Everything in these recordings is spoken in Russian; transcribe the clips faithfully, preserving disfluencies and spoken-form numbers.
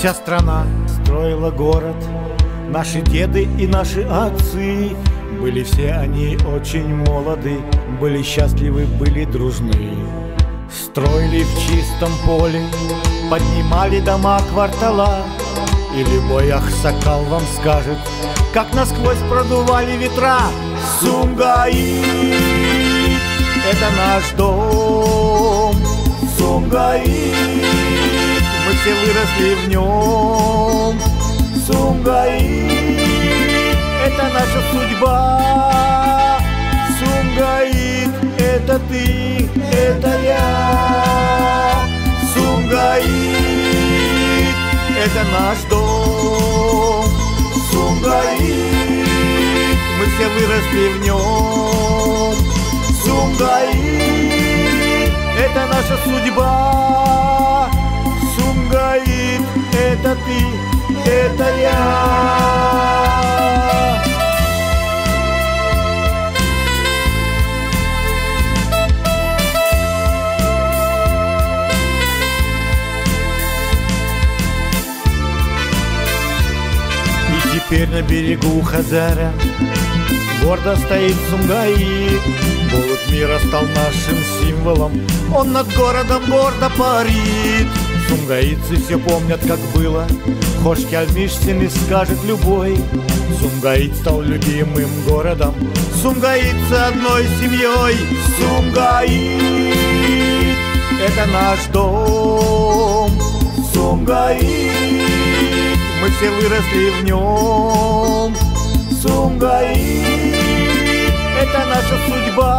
Вся страна строила город, наши деды и наши отцы. Были все они очень молоды, были счастливы, были дружны. Строили в чистом поле, поднимали дома квартала. И любой ахсакал вам скажет, как насквозь продували ветра. Сумгаит — это наш дом, Сумгаит, мы все выросли в нем. Сумгаит — это наша судьба. Сумгаит — это ты, это я. Сумгаит — это наш дом. Сумгаит, мы все выросли в нем. Сумгаит — это наша судьба. Сумгаит — это ты, это я. Теперь на берегу Хазара гордо стоит Сумгаит. Голубь мира стал нашим символом, он над городом гордо парит. Сумгаитцы все помнят, как было, Хошки Альмишсины скажет любой. Сумгаит стал любимым городом, сумгаитцы одной семьей. Сумгаит — это наш дом. Сумгаит, мы все выросли в нем. Сумгаит — это наша судьба.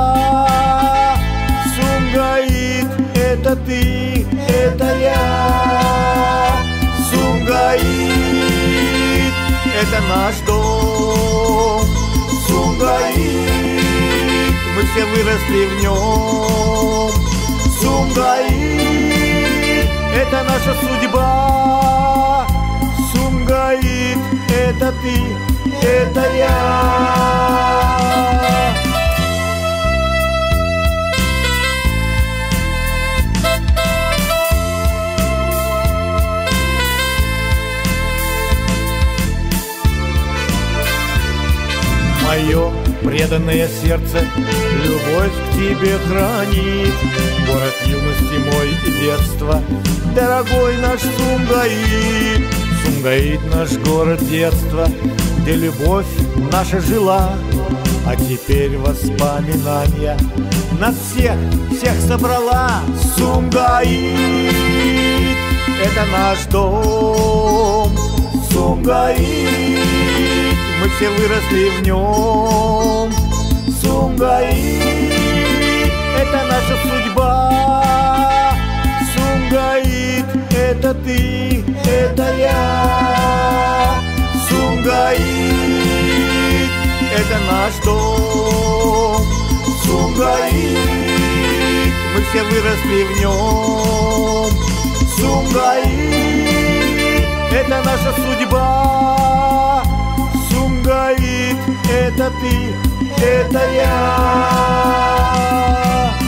Сумгаит — это ты, это я. Сумгаит — это наш дом. Сумгаит, мы все выросли в нем. Сумгаит — это наша судьба. Сумгаит — это ты, это я. Мое преданное сердце любовь к тебе хранит. Город юности мой и детства, дорогой наш Сумгаит. Сумгаит — наш город детства, где любовь наша жила. А теперь воспоминания нас всех, всех собрала. Сумгаит — это наш дом. Сумгаит, мы все выросли в нем. Сумгаит — это наша судьба. Сумгаит — это ты, это я. Сумгаит — это наш дом. Сумгаит, мы все выросли в нем. Сумгаит — это наша судьба. Сумгаит — это ты, это я.